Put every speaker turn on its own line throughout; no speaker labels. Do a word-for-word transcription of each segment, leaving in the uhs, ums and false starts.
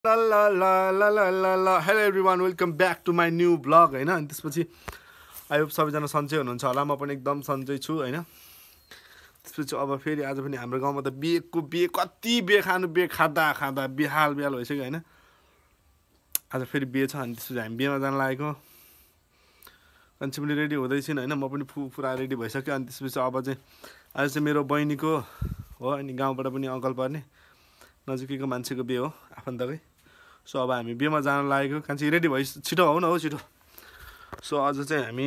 La la la la la la la. Hello everyone, welcome back to my new vlog हैन। अनि त्यसपछि I hope सबैजना सन्चै हुनुहुन्छ होला। म पनि एकदम सन्चै छु हैन। त्यसपछि अब फेरि आज पनि हाम्रो गाउँमा त बिहेको बिहे कति बिहे खानु बिहे खादा खादा बिहाल बिहाल भइसक्यो हैन। आज फेरि बिहे छ अनि त्यसपछि हामी बिहेमा जान लागेको। मान्छे पनि रेडी हुँदैछिन् हैन। म पनि पुरा रेडी भइसक्यो। अनि त्यसपछि अब चाहिँ आज चाहिँ मेरो बहिनीको हो अनि गाउँबाट पनि अङ्कल पर्ने नजिकैको मान्छेको बिहे हो आफन्तकै। सो अब हामी बिहेमा जान लागेको। कान्छी रेडी भइ छिटो हौ न हौ छिटो। सो आज चाहिँ हामी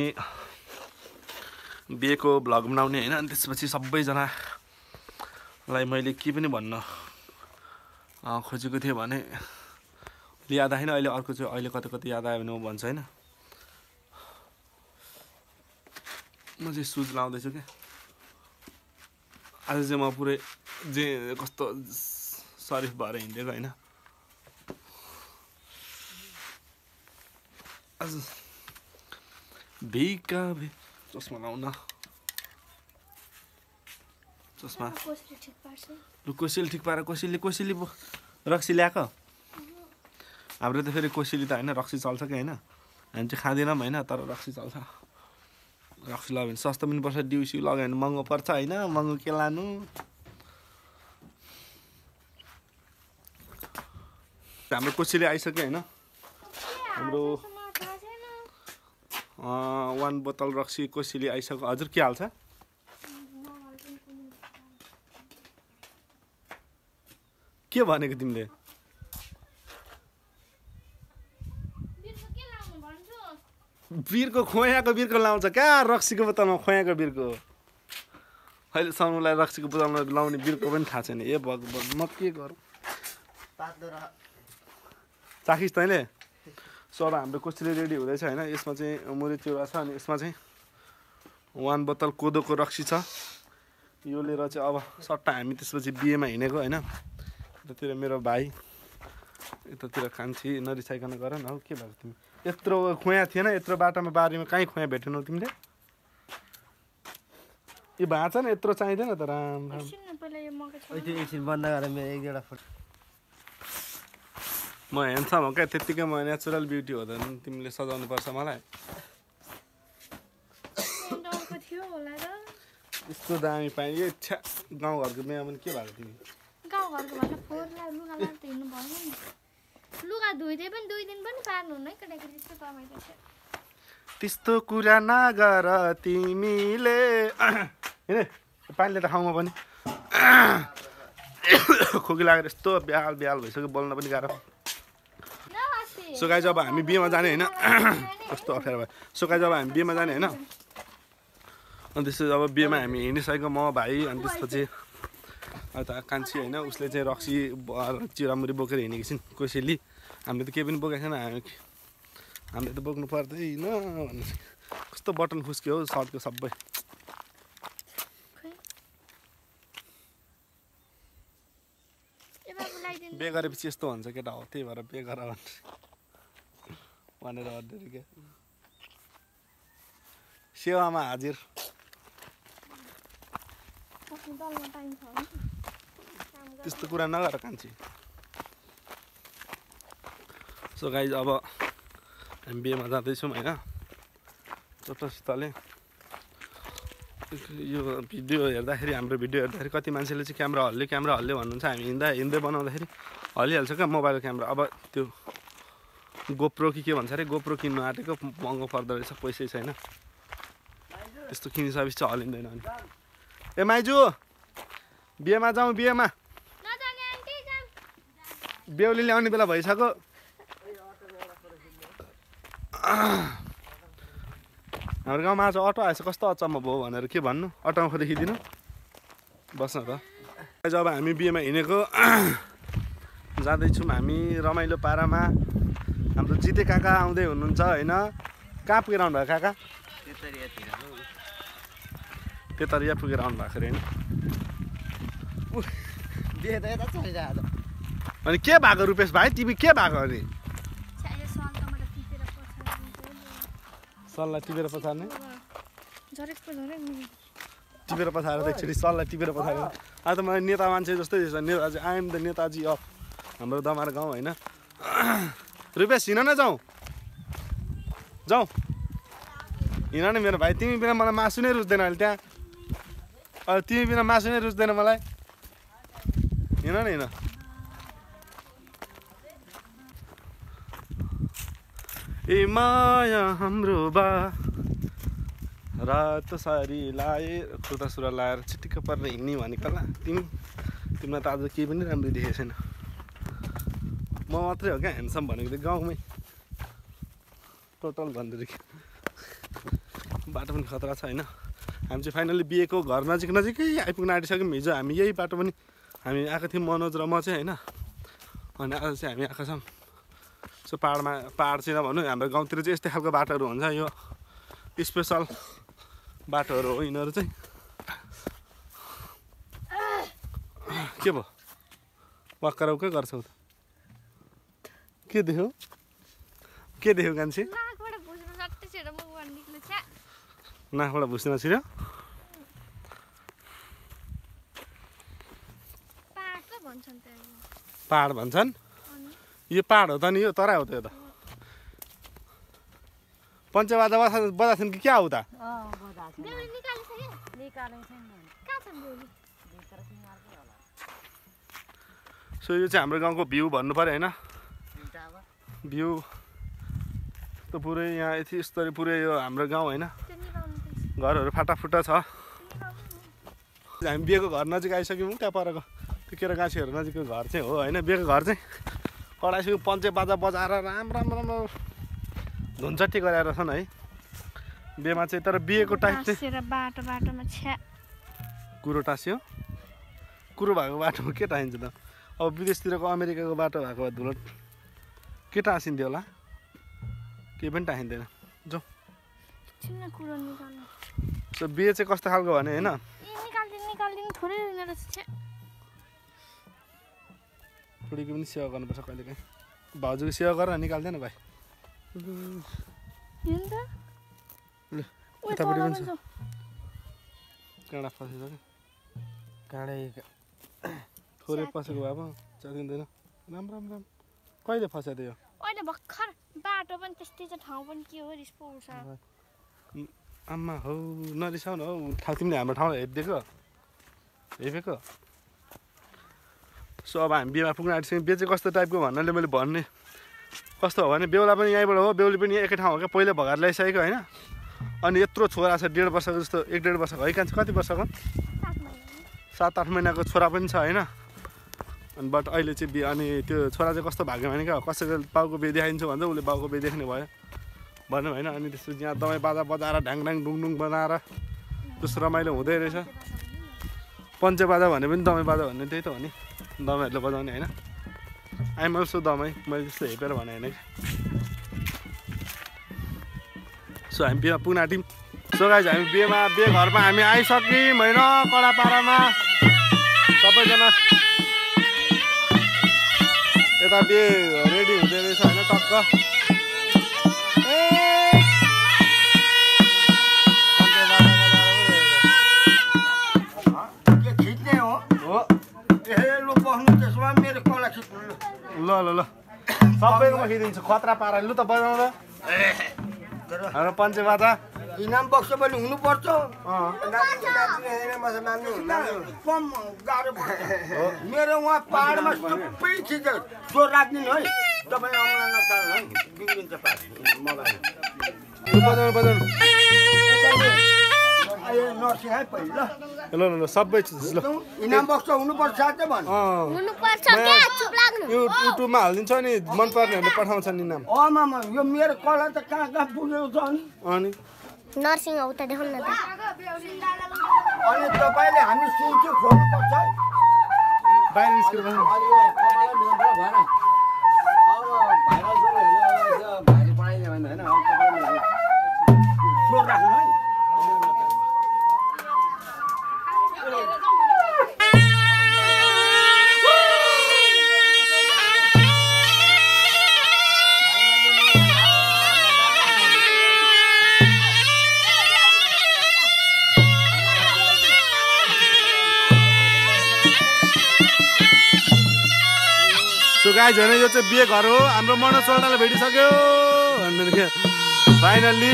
बिहेको भ्लग बनाउने हैन। अनि त्यसपछि सबैजनालाई मैले के पनि भन्न खोजेको थिएँ भने याद आएन। अहिले अर्को चाहिँ अहिले कता कता याद आयो भने म भन्छ हैन। म चाहिँ सुज लाउँदैछु क्या। आज चाहिँ म पुरै जे कस्तो सरिफ भएर हिँडेको हैन। आज भिका भे चस्मा लाउन चस्मा लु कोसिली ठिक पाएर कोसिली कोसिली रक्सी ल्याएको। हाम्रो त फेरि कोसिली त हैन रक्सी चल्छ कि हैन। हामी चाहिँ खाँदैनौँ हैन तर रक्सी चल्छ। रक्सी लगायो भने सस्तो पनि पर्छ। डिउसिउ लगायो भने महँगो पर्छ हैन। महँगो के लानु। हाम्रो कोसिली आइसक्यो हैन। हाम्रो वान बोतल रक्सी कोसिली आइसक्यो। हजुर के हाल्छ के भनेको तिमीले? बिरको खोयाको बिरको लाउँछ क्या। रक्सीको बोतलमा खोयाको बिरको अहिलेसम्मलाई रक्सीको बोतलमा लाउने बिरको पनि थाहा छैन। ए भगवान् म के गरौँ। चाखिस् तैँले? सो अब हाम्रो कोसिली रेडी हुँदैछ हैन। यसमा चाहिँ मुरी चिउरा छ अनि यसमा चाहिँ वान बोतल कोदोको रक्सी छ। यो लिएर चाहिँ अब सट्टा हामी त्यसपछि बिहेमा हिँडेको हैन। यतातिर मेरो भाइ यतातिर कान्छी नरिसाइकन गर न हौ। के भएको तिमी यत्रो खोया थिएन यत्रो बाटोमा बारीमा कहीँ खोया भेटेनौ तिमीले? यो भाँचा न यत्रो चाहिँदैन त राम राम। म ह्यान्डसम हो क्या त्यत्तिकै म नेचुरल ब्युटी हुँदैन। तिमीले सजाउनु पर्छ मलाई। यस्तो दामी पाएँ यो छ्या गाउँघरको बिहा पनि के भएको तिमी?
गाउँघरको भन्दा फोहोरलाई लुगा लाएर हिँड्नु भएन नि। लुगा धुइदिए पनि दुई दिन पनि पार्नु हुन्न है केटाकेटी त्यस्तो तपाईँको छ।
त्यस्तो कुरा नगर तिमीले हेर पानीले त खाउँ म पनि खोकी लागेर यस्तो बिहाल बिहाल भइसक्यो बोल्न पनि गाह्रो। सो गाइज अब हामी बिहेमा जाने हैन। कस्तो अप्ठ्यारो भयो। सो गाइज अब हामी बिहेमा जाने हैन। अनि त्यसपछि अब बिहेमा हामी हिँडिसकेको म भाइ अनि त्यसपछि अन्त कान्छी हैन उसले चाहिँ रक्सी चिरामुरी बोकेर हिँडेकी छिन् कोसेली। हामीले त केही पनि बोकेको छैन। हामी हामीले त बोक्नु पर्दैन भन्नु। कस्तो बटन खुस्क्यो हौ सर्टको सबै। बे गरेपछि यस्तो हुन्छ केटा हो त्यही भएर बे गर भनेर भन्दै क्या। सेवामा हाजिर। त्यस्तो कुरा नगर कान्छी। सो गाइज अब हामी बिहेमा जाँदैछौँ होइन। चोटोसितले यो भिडियो हेर्दाखेरि हाम्रो भिडियो हेर्दाखेरि कति मान्छेले चाहिँ क्यामेरा हल्ले क्यामेरा हल्ले भन्नुहुन्छ। हामी हिँड्दा हिँड्दै बनाउँदाखेरि हल्लिहाल्छ क्या मोबाइल क्यामेरा। अब त्यो गोप्रो कि के भन्छ अरे गोप्रो किन्नु आँटेको महँगो पर्दो रहेछ पैसै छैन। त्यस्तो किनिसकेपछि चाहिँ हल्लिँदैन। अनि ए माइजू बिहेमा जाउँ बिहेमा बेहुली ल्याउने बेला भइसक्यो। हाम्रो गाउँमा आज अटो आएछ कस्तो अचम्म भयो भनेर के भन्नु। अटोमा खो देखिदिनु बस्न त। जब हामी बिहेमा हिँडेको जाँदैछौँ हामी रमाइलो पारामा। हाम्रो जिते काका आउँदै हुनुहुन्छ होइन। कहाँ पुगेर आउनु भयो काका? तेतरिया पुगेर आउनु भएको अरे होइन। अनि के भएको रुपेश भाइ तिमी के भएको अनि? सल्लाह टिपेर पछार्ने टिपेर पछाएर त एकचोटि सल्लाह टिपेर पछाएर। आज त मलाई नेता मान्छे जस्तै Netaji I am the Netaji of हाम्रो दमार गाउँ होइन। रुपेश हिँड न जाउँ जाउँ हिँड न मेरो भाइ तिमी बिना मलाई मासु नै रुच्दैन अहिले त्यहाँ अब तिमी बिना मासु नै रुच्दैन मलाई हिँड न हिँड ए माया हाम्रो बा रात सारी लाए कुर्ता सुरा लाएर चिटिक्क परेर हिँड्ने भनेको होला तिमी तिमीलाई त आज केही पनि राम्रो देखेको छैन म मात्रै हो क्या ह्यान्डसम भनेको त गाउँमै टोटल भन्दैदेखि बाटो पनि खतरा छ होइन हामी चाहिँ फाइनली बिहेको घर नजिक नजिकै आइपुग्न आँटिसक्यौँ हिजो हामी यही बाटो पनि हामी आएको थियौँ मनोज र म चाहिँ होइन अनि आज चाहिँ हामी आएको छौँ सो पाहाडमा पाहाड चाहिँ नभनौँ हाम्रो गाउँतिर चाहिँ यस्तै खालको बाटोहरू हुन्छ यो स्पेसल बाटोहरू हो यिनीहरू चाहिँ के भयो वक्कर उक्कै गर्छौ त के देख्यौ के देख्यौ कान्छी नाकबाट भुस्न छिर्यो पहाड भन्छन् यो पहाड हो त नि यो तराई हो त यो त पञ्चबाजा बजा बजाछन् कि क्या हो त सो यो चाहिँ हाम्रो गाउँको भ्यू भन्नु पऱ्यो होइन भ्यू त पुरै यहाँ यति स्तरी पुरै यो हाम्रो गाउँ होइन घरहरू फाटाफुट्टा छ हामी बिहेको घर नजिक आइसक्यौँ त्यहाँ परको त्यो केरा गाँसीहरू नजिकको घर चाहिँ हो होइन बिहेको घर चाहिँ कडाइसक्यो पञ्चे बाजा बजाएर राम्रो राम्रो राम्रो धुनचट्टी गराएर छन् है बिहेमा चाहिँ तर बिहेको टाइप चाहिँ
बाटो बाटोमा छ्या
कुरो टाँस्यो कुरो भएको बाटोमा के टाँसिन्छ त अब विदेशतिरको अमेरिकाको बाटो भएको भए धुलो के टाँसिन्थ्यो होला केही पनि टाँसिँदैन जो सो बिहे चाहिँ कस्तो खालको भने होइन छोरीको पनि सेवा गर्नुपर्छ कहिले काहीँ भाउजूको सेवा गरेर निकाल्दैन भाइ यतापट्टि पनि छ काँडा फसेछ कि काँडै थोरै पसेको भए पो चलिँदैन राम्रो राम्रो राम्रो कहिले फस्यो त यो
अहिले भर्खर बाटो पनि त्यस्तै छ ठाउँ पनि के हो रिस पो उठ्छ
आम्मा हौ नरिसाउनु हौ ठाउँ तिमीले हाम्रो ठाउँलाई हेरिदिएको हेपेको सो अब हामी बिहेमा पुग्न आँटिसक्यौँ बिहे चाहिँ कस्तो टाइपको भन्नाले मैले भन्ने कस्तो हो भने बेहुला पनि यहीँबाट हो बेहुली पनि एकै ठाउँ हो क्या पहिला भगाएर ल्याइसकेको होइन अनि यत्रो छोरा छ डेढ वर्षको जस्तो एक डेढ वर्षको है कान्छ कति वर्षको सात आठ महिनाको छोरा पनि छ होइन अनि बट अहिले चाहिँ बिहे अनि त्यो छोरा चाहिँ कस्तो भाग्यो भने क्या कसैको बाउको बिहे देखाइदिन्छु भन्छ उसले बाउको बिहे देख्ने भयो भन्यो होइन अनि त्यसपछि यहाँ दबाई बाजा बजाएर ढ्याङढ्याङ डुङडुङ बनाएर त्यस्तो रमाइलो हुँदै रहेछ पञ्चे बाजा भने पनि दमाई बाजा भन्ने त्यही त हो नि दमाईहरूले बजाउने होइन आइम अल्सो दमाई मैले त्यस्तो हेपेर भने होइन सो हामी बिहेमा पुग्न आँट्यौँ सो गाइज हामी बिहेमा बिहे घरमा हामी आइसक्यौँ होइन कडापाडामा सबैजना यता बिहे रेडी हुँदै रहेछ होइन टक्क ल ल ल सबैकोमा खिदिन्छु खतरा पारा लु त बजाउनु त हाम्रो पञ्चे बाजा
इनाम बक्स पनि हुनुपर्छ मेरो उहाँ पाहाडमा सबै चिज चोर राखिदिनु है तपाईँ आउन नचाल्नु है बिग्रिन्छ पाहाड मलाई
बजाउनु बजाउनु
नर्सिङ है पहिला
ल ल ल सबै चिज ल
इनाम बक्स हुनुपर्छ साथै भन्
हुनुपर्छ क्या चुप लाग्नु
युट्युबमा हालिदिन्छ नि मन पर्नेहरूले पठाउँछन् नि नाम
अमामा यो मेरो कला त कहाँ कहाँ पुगेको छ नि
अनि
नर्सिङ हो त देखाउन न त
अनि तपाईँले हामी सुन्छु खोल्नुपर्छ है
बाहिर निस्केर बस्नु
चोर राख्नु है
सो गाइज होइन यो चाहिँ बिहे घर हो हाम्रो मनोज चौटाले भेटिसक्यो भन्दै फाइनल्ली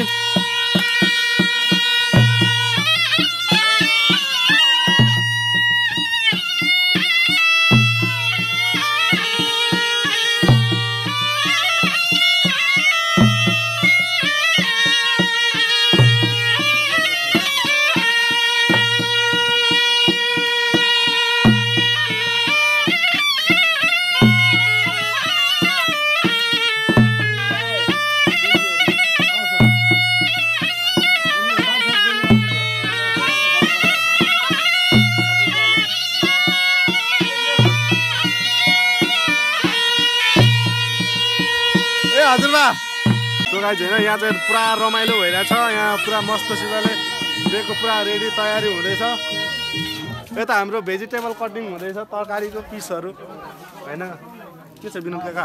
हजुरबा सो गाइज होइन यहाँ चाहिँ पुरा रमाइलो भइरहेछ यहाँ पुरा मस्तसितले बिहेको पुरा रेडी तयारी हुँदैछ यता हाम्रो भेजिटेबल कटिङ हुँदैछ तरकारीको पिसहरू होइन के छ विनोद काका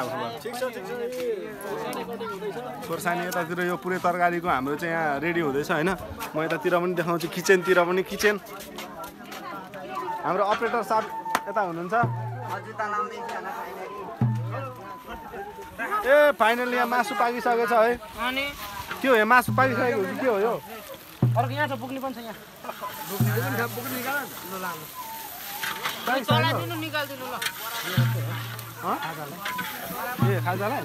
खोर्सानी यतातिर यो पुरै तरकारीको हाम्रो चाहिँ यहाँ रेडी हुँदैछ होइन म यतातिर पनि देखाउँछु किचनतिर पनि किचन हाम्रो अपरेटर साहब यता हुनुहुन्छ ए फाइनली यहाँ मासु पाकिसकेछ है
अनि
के हो यो मासु पाकिसकेको हो कि के हो यो
अर्को यहाँ छ पुग्ने पनि छ यहाँ पुग्ने निकाल ल लानु तला दिनु निकाल्दिनु ल
ए खाजालाई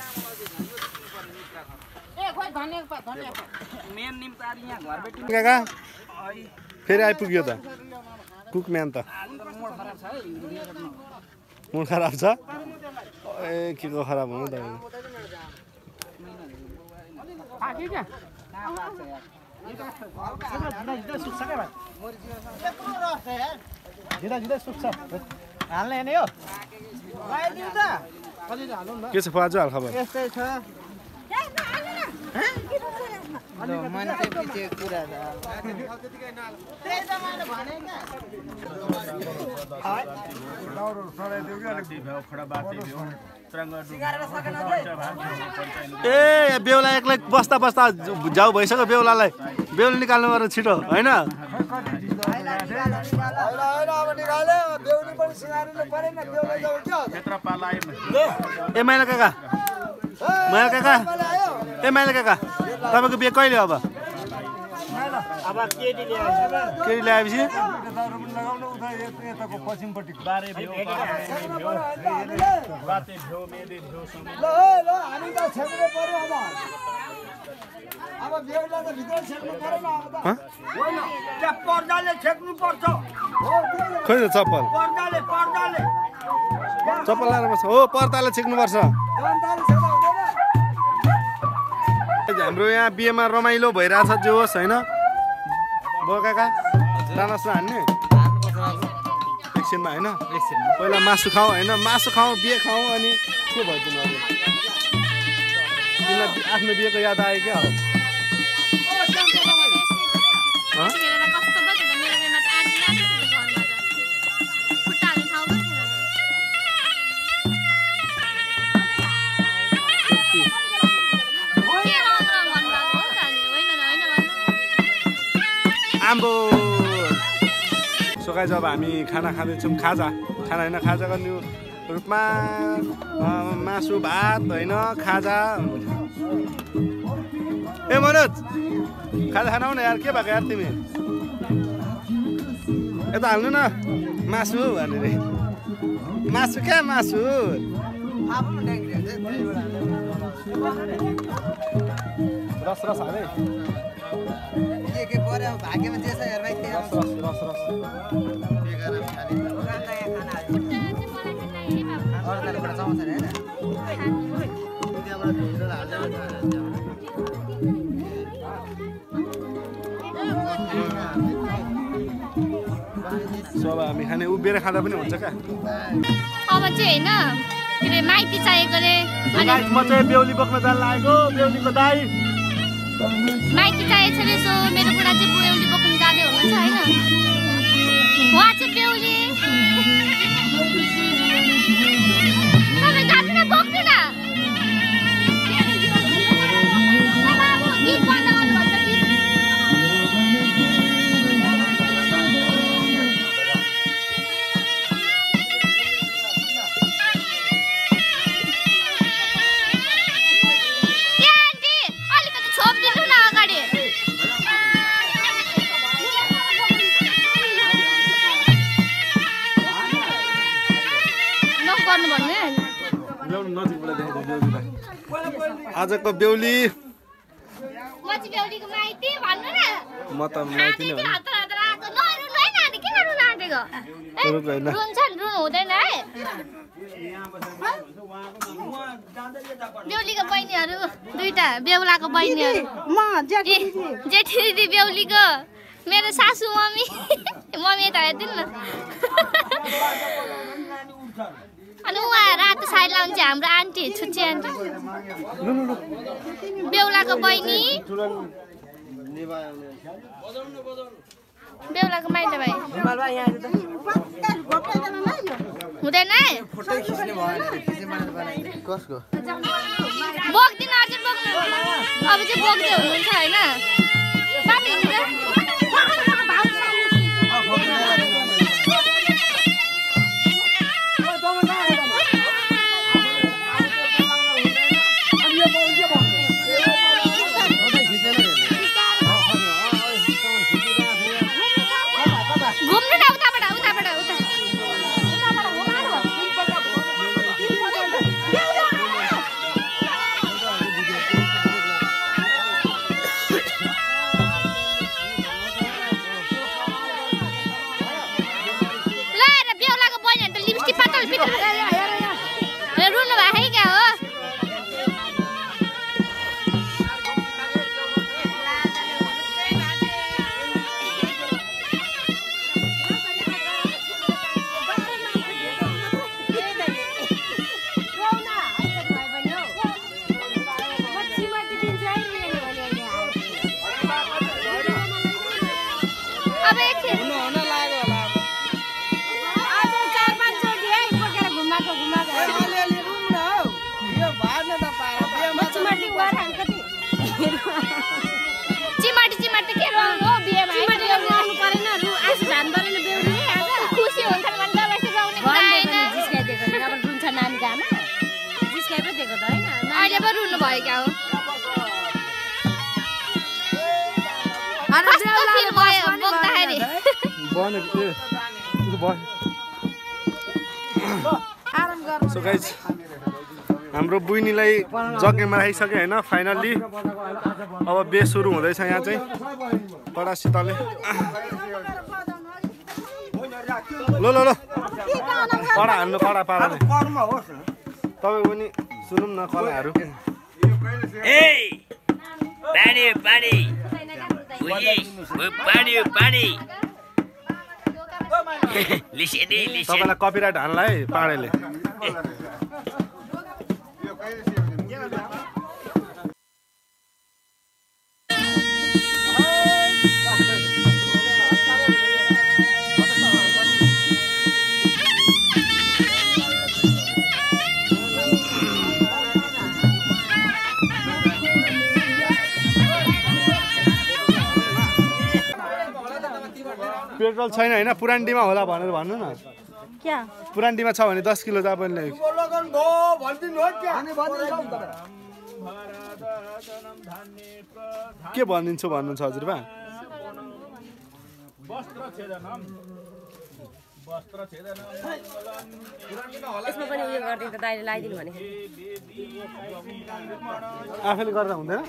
ए खोइ धनिया पात धनिया पात मेन निम तारी यहाँ घर बेटी
काका फेरि आइपुग्यो त कुक म्यान त
मोड खराब छ है
मुड खराब छ ए के को खराब हुनु त
पाके क्या
जिदा जिदा सुक्छ
हाल्ने हेर्ने हो लगाइदिनु त
के छ फाजु हाल खबर
यस्तै छ मान्छे पछि कुरा छ त्यही त मैले भने
ए बेहुला एक्लै बस्दा बस्दा जाउ भइसक्यो बेहुलालाई बेहुला निकाल्नु पर्यो छिटो होइन ए माइला काका माइला काका ए माइला काका तपाईँको बिहे कहिले अब
अब केटी
केटी ल्याएपछि
पर्दाले छेक्नु पर्छ
खोइ त चप्पल
पर्दाले पर्दाले
चप्पल लाएर बस्छ हो पर्दाले छेक्नुपर्छ हाम्रो यहाँ बिहेमा रमाइलो भइरहेछ जे होस् होइन बो काका डानस हान्ने एकछिनमा होइन पहिला मासु खाऊ होइन मासु खाऊ बिहे खाऊ अनि के भयो तिमीहरू तिमीलाई आफ्नो बिहेको याद आयो क्या आम्बो सो गाइस अब हामी खाना खाँदैछौँ खाजा खाना होइन खाजाको न्यु रूपमा मासु भात होइन खाजा ए मनोज खाजा खाना न यार के भएको यार तिमी यता हाल्नु न मासु भनेर मासु क्या मासु रस रस हाले
के पर्यो भाग्यमा जे छ हेर भाइ
रस रस रस रस सो अब हामी खाने उभिएर खाँदा पनि हुन्छ क्या
अब चाहिँ होइन के अरे माइती चाहिएको अरे
म चाहिँ बेहुली बोक्न जान लागेको बेहुलीको दाई
माइती चाहिएको छ अरे सो मेरो बुढा चाहिँ बेहुली बोक्नु जाँदै हुनुहुन्छ होइन उहाँ चाहिँ बेहुली तपाईँ जानु न बोक्नु न गीत बन्द गर्नुपर्छ कि
नजिकबाट देखाइदियो बेहुलीलाई आजको बेहुली
म चाहिँ बेहुलीको माइती भन्नु न
म त माइती नै हो
रुन्छन् रुनु हुँदैन है बेहुलीको बहिनीहरू दुईटा बेहुलाको बहिनीहरू
म जेठी
जेठी दिदी बेहुलीको मेरो सासू मम्मी मम्मी यता हेरिदिनु न अनि उहाँ रातो साडी लाउनु चाहिँ हाम्रो आन्टी छुच्ची आन्टी बेहुलाको बहिनी बेहुलाको माइती भाइ हुँदैन
कसको
बोक्दिन अर्जुन बोक्नु अब चाहिँ बोक्दै हुनुहुन्छ होइन बाबी हिँड्छ घुम्नु न उताबाट उताबाट उता रुनु भएको क्या हो चिमाटी चिमाटी के गर्नु हो बिहेमा चिमाटी गर्नु परेन रु आस जान परेन बेहुलीले आज खुसी हुन्छ भने दबाई गाउने कुरा हैन जिस्काइ दिएको नि अब रुन्छ नानी गामा जिस्काइ पो दिएको त हैन अहिले पो रुनु भयो क्या हो अनि बेहुला भयो बोक्दाखेरि
बने के भयो
आराम गर्नु
सो गाइस हाम्रो बुइनीलाई जग्गामा राखिसक्यो होइन फाइनल्ली अब बे सुरु हुँदैछ यहाँ चाहिँ कडा शीतले ल ल ल कडा हान्नु कडा पाराले तपाईँ पनि सुनौँ न कलाहरू
ए पानी पानी पानी पानी लिसेनी लिसे
तपाईँलाई कपिराइट हान्ला है पाडेले पेट्रोल छैन होइन पुरानडीमा होला भनेर भन्नु न
क्या
पुरानडीमा छ भने दस किलो जापनले के भनिदिन्छु भन्नुहुन्छ हजुरबा
यसमा पनि उयो गर्दिन त दाइले लगाइदिनु भने
आफैले गर्दा हुँदैन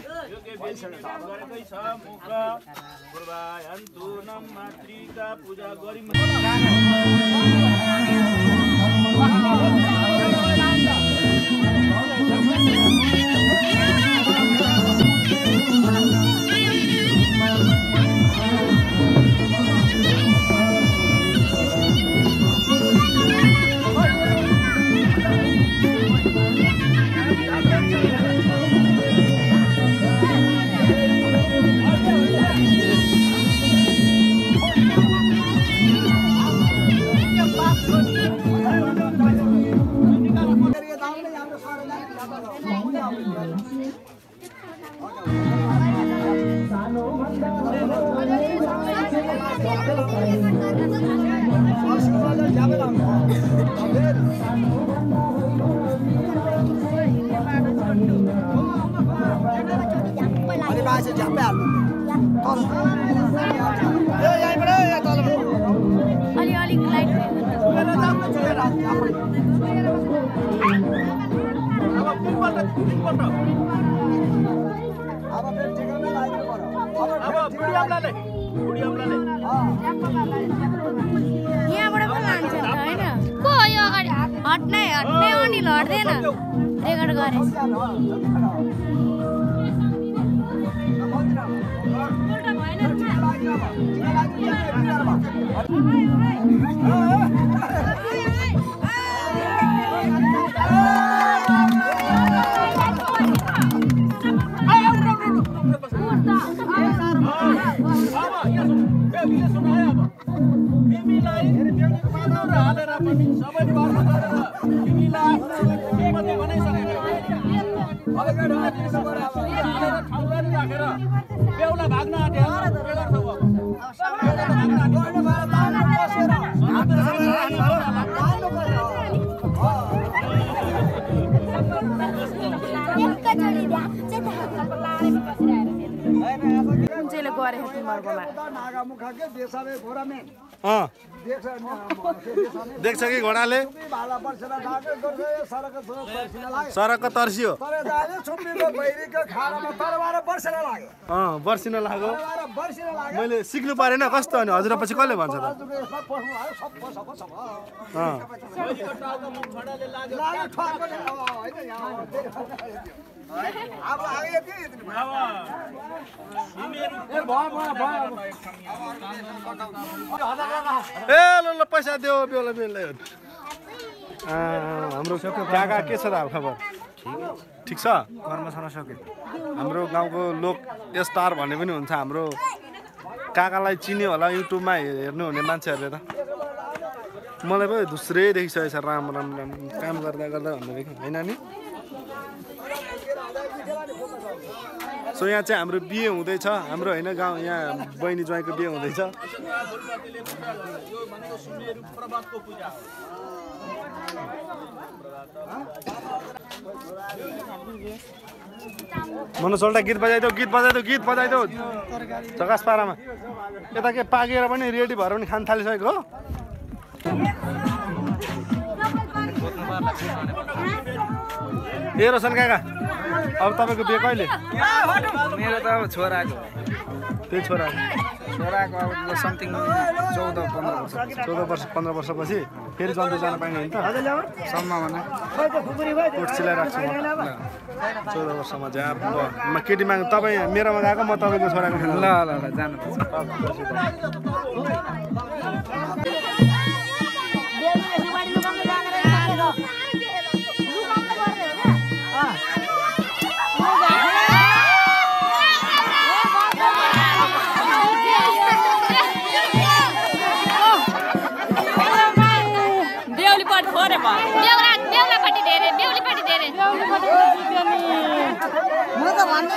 अलि अलि लाइट यहाँबाट पनि लान्छ होइन को हो यो अगाडि हट्नै हट्नै अनिल हट्दैन रेकर्ड गरे
बेहुला भाग्न आँट्यो
कुनचैले गरेको तिमीहरूकोमा
अँ देख्छ कि घोडाले सरक तर्सियो अँ बर्सिन लाग्यो मैले सिक्नु परेन कस्तो अनि हजुर पछि कसले भन्छ त अँ ए ल ल पैसा दियो बेला बेला हाम्रो काका के छ त हाल खबर ठिक छ कर्म छन सक्यो हाम्रो गाउँको लोक स्टार भन्ने पनि हुन्छ हाम्रो काकालाई चिन्यो होला युट्युबमा हेर्नु हुने मान्छेहरूले त मलाई पो धुस्रै देखिसकेको छ राम राम राम काम गर्दा गर्दा भन्दाखेरि होइन नि सो यहाँ चाहिँ हाम्रो बिहे हुँदैछ हाम्रो होइन गाउँ यहाँ बहिनी ज्वाइँको बिहे हुँदैछ मनोज सोल्टा गीत बजाइदेऊ गीत बजाइदेऊ गीत बजाइदेऊ जगास पारामा यता के पाकेर पनि रेडी भएर पनि खान थालिसकेको हो ए रोशन काका अब तपाईँको बिहे कहिले
मेरो त अब छोराको
त्यही छोरा
छोराको अब समथिङ चौध पन्ध्र वर्ष
चौध वर्ष पन्ध्र वर्षपछि फेरि जल्दी जान पाइने होइन त
सम्भावना
कोट सिलाइराख्छु म चौध वर्षमा झ्याप म केटी माग तपाईँ मेरोमा गएको म तपाईँको छोराको
ल ल ल जानु
बेहुलापट्टि धेरै बेहुलीपट्टि धेरै म त भन्दै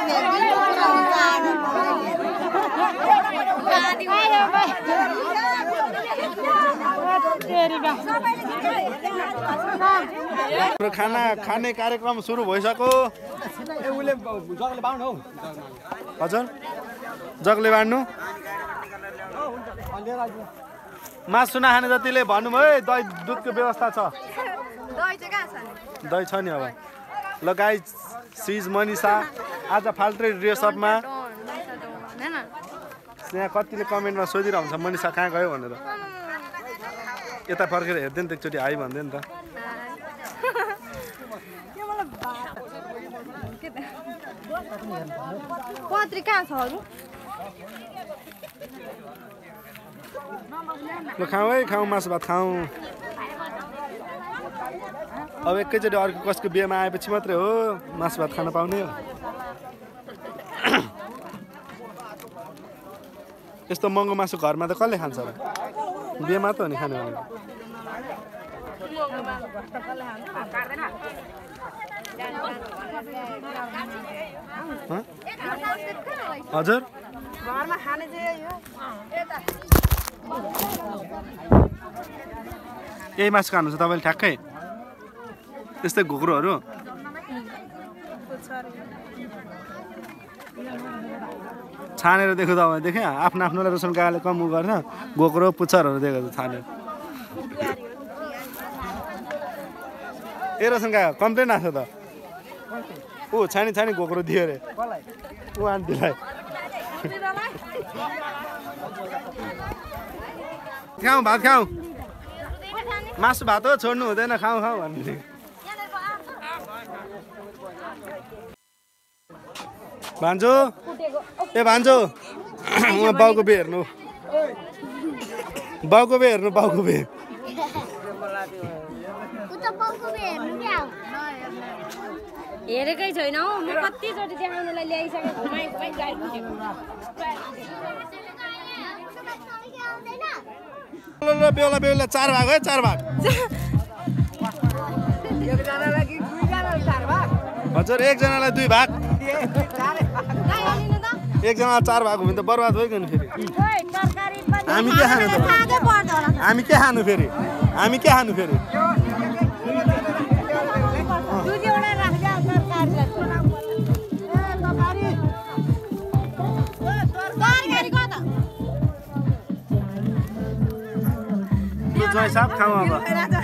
खाना खाने कार्यक्रम सुरु भइसक्यो हजुर जगले बाँड्नु मासु नखाने जतिले भन्नुभयो है दही दुधको व्यवस्था छ दही छ नि अब ल गाई सिज मनिषा आज फाल्टै ड्रेसअपमा यहाँ कतिले कमेन्टमा सोधिरहन्छ मनिषा कहाँ गयो भनेर यता फर्केर हेर्दैन त एकचोटि आइ भन्दैन त
पत्रिका छ अरू
ल खाउँ है खाउँ मासु भात खाउँ अब एकैचोटि अर्को कसको बिहेमा आएपछि मात्रै हो मासु भात खान पाउने हो यस्तो महँगो मासु घरमा त कसले खान्छ र बिहेमा त हो नि खाने भनेको हजुर
घरमा खाने चाहिँ
यही मासु खानुहुन्छ तपाईँले ठ्याक्कै यस्तै घोक्रोहरू छानेर देख्यो तपाईँ देखेँ आफ्नो आफ्नोलाई रोशन काकाले कम उ गर्न घोक्रो पुच्छरहरू देखेको छानेर ए रोशन काका कम्प्लेन आएको त ऊ छानी छानी घोक्रो दियो अरे ऊ आन्टीलाई खाऊ भात खाऊ मासु भात हो छोड्नु हुँदैन खाऊ खाऊ भन्ने भान्जो ए भान्जो उहाँ बाउको बे हेर्नु बाउको बे हेर्नु बाउको बे
हेरेकै छैन हौ म कतिचोटि देखाउनलाई ल्याइसकेको घुमाइ घुमाइ गाई पुगेको
बेहुला बेहुला चार भाग है चार भाग हजुर एकजनालाई दुई भाग एकजना चार भाग हो भने त बर्बाद भइगयो नि फेरि हामी के खानु त हामी के खानु फेरि हामी के खानु फेरि जय साहब खाऊ अब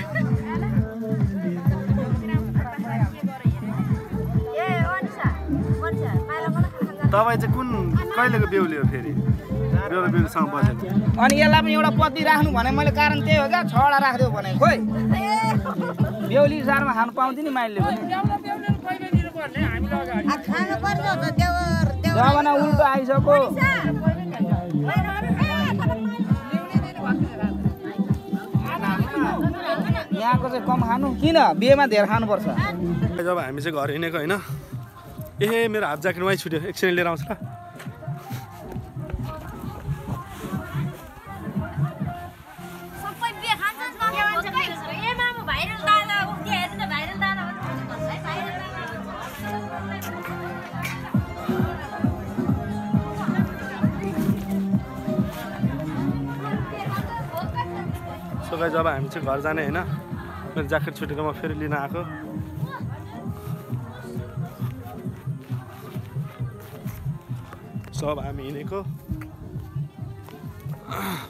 तपाईँ चाहिँ कुन कहिलेको बेहुली हो फेरि बेहुला बेहुलीसँग बसेको
अनि यसलाई पनि एउटा पत्ती राख्नु भने मैले कारण त्यही हो क्या छवटा राखिदियो भने खोइ बेहुली सारमा खानु पाउँथ्यो नि माइलले पनि जमाना उल्टो आइसक्यो यहाँको चाहिँ कम खानु किन बिहेमा धेरै खानुपर्छ
जब हामी चाहिँ घर हिँडेको होइन ए मेरो हाफ ज्याकेट वहीँ छुट्यो एकछिन लिएर आउँछ ल सो गाइस जब हामी चाहिँ घर जाने होइन मेरो ज्याकेट छुटेको म फेरि लिन आएको सब हामी हिँडेको